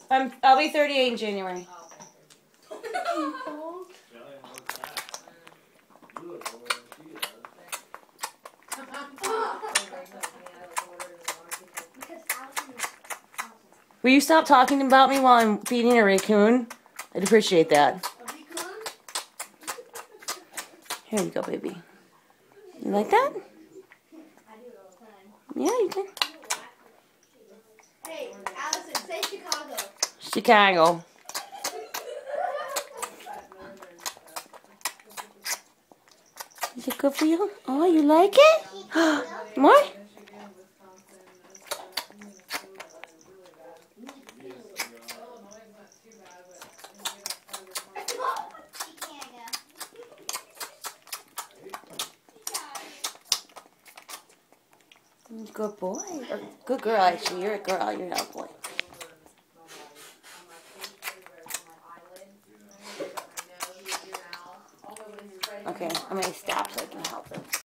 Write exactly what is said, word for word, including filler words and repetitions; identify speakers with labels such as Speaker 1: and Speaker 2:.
Speaker 1: I'm, I'll be thirty-eight in January. Will you stop talking about me while I'm feeding a raccoon? I'd appreciate that. Here you go, baby. You like that? Yeah, you can.
Speaker 2: Hey, Allison, say Chicago.
Speaker 1: Chicago. Is it good for you? Oh, you like it? More? Good boy. Or good girl, actually. You're a girl. You're not a boy. Okay, I'm going to stop so I can help him.